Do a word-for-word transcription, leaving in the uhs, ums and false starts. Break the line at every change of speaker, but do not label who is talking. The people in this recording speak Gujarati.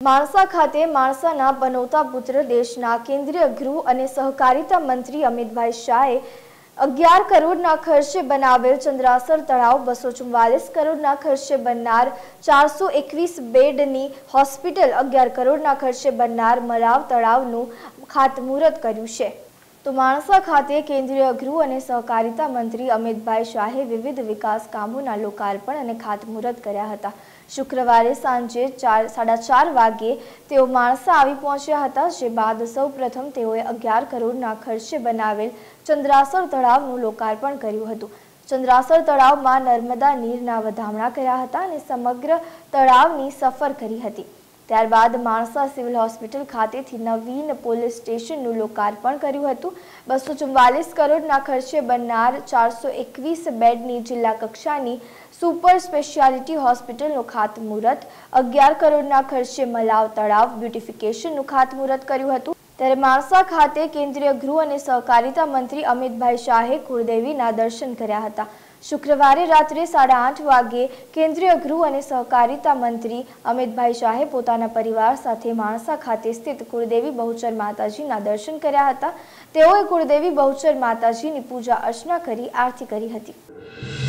માણસા ખાતે માણસાના પનોતા પુત્ર દેશના કેન્દ્રીય ગૃહ અને સહકારિતા મંત્રી અમિતભાઈ શાહે અગિયાર કરોડના ખર્ચે બનાવેલ ચંદ્રાસર તળાવ બસો ચુમ્વાલીસ કરોડના ખર્ચે બનનાર ચારસો એકવીસ બેડની હોસ્પિટલ અગિયાર કરોડના ખર્ચે બનનાર મલાવ તળાવનું ખાતમુહૂર્ત કર્યું છે। તો માણસા ખાતે કેન્દ્રીય ગૃહ અને સહકારિતા મંત્રી અમિતભાઈ શાહે વિવિધ વિકાસ કામોના લોકાર્પણ અને ખાતમુહૂર્ત કર્યા હતા। શુક્રવારે સાંજે ચાર સાડા ચાર વાગ્યે તેઓ માણસા આવી પહોંચ્યા હતા, જે બાદ સૌ પ્રથમ તેઓએ અગિયાર કરોડના ખર્ચે બનાવેલ ચંદ્રાસર તળાવનું લોકાર્પણ કર્યું હતું। ચંદ્રાસર તળાવમાં નર્મદા નીરના વધામણા કર્યા હતા અને સમગ્ર તળાવની સફર કરી હતી। ત્યારબાદ માણસા સિવિલ હોસ્પિટલ ખાતેથી નવીન પોલીસ સ્ટેશનનું લોકાર્પણ કર્યું હતું। બસો ચુમ્વાલીસ કરોડના ખર્ચે બનનાર ચારસો એકવીસ બેડની જિલ્લા કક્ષાની સુપર સ્પેશિયાલિટી હોસ્પિટલનું ખાતમુહૂર્ત, અગિયાર કરોડના ખર્ચે મલાવ તળાવ બ્યુટિફિકેશનનું ખાતમુહૂર્ત કર્યું હતું। ત્યારે માણસા ખાતે કેન્દ્રીય ગૃહ અને સહકારિતા મંત્રી અમિતભાઈ શાહે કુળદેવીના દર્શન કર્યા હતા। શુક્રવારે રાત્રે સાડા આઠ વાગ્યે કેન્દ્રીય ગૃહ અને સહકારિતા મંત્રી અમિતભાઈ શાહે પોતાના પરિવાર સાથે માણસા ખાતે સ્થિત કુળદેવી બહુચર માતાજીના દર્શન કર્યા હતા। તેઓએ કુળદેવી બહુચર માતાજીની પૂજા અર્ચના કરી આરતી કરી હતી।